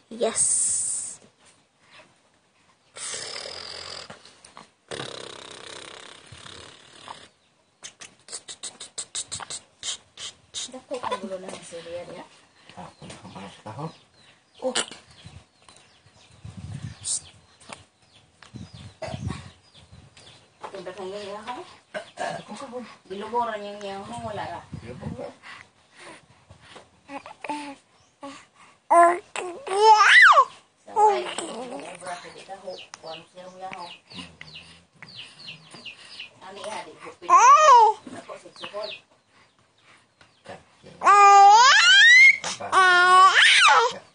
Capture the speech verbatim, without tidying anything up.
Yes. Dako ang gulo lang sa area niya. Ako nakapalas ka ho. Oh. Ito ba kang ganyan ako? Biluboran yung yung mo wala ra. Bilubog. Saway, obra ko dito ho. Kuwan siya mo ho. Ani hadi bukid. Ako sa sukol. Ah!